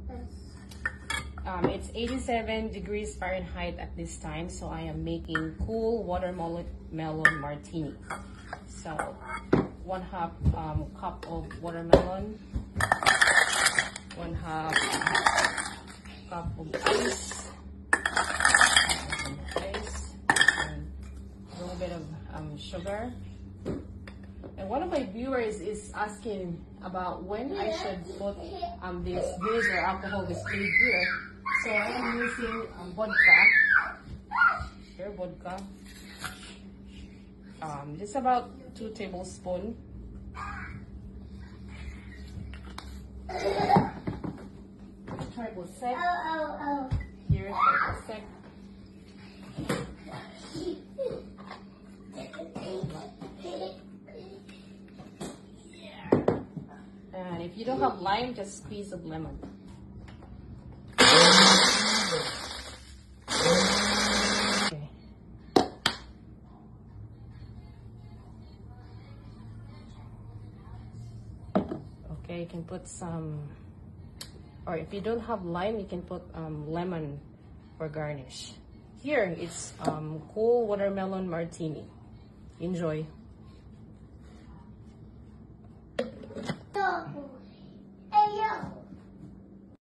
It's 87 degrees Fahrenheit at this time, so I am making cool watermelon martini. So 1/2 cup of watermelon, 1/2 cup of ice, and a little bit of sugar. And one of my viewers is asking about when I should put this vinegar alcohol displayed here. So I am using vodka. Here, vodka. Just about 2 tablespoons. Triple Sec. Here, Triple Sec. And if you don't have lime, just squeeze of lemon. Okay. Okay, you can put some, or if you don't have lime, you can put lemon for garnish. Here, it's cool watermelon martini. Enjoy.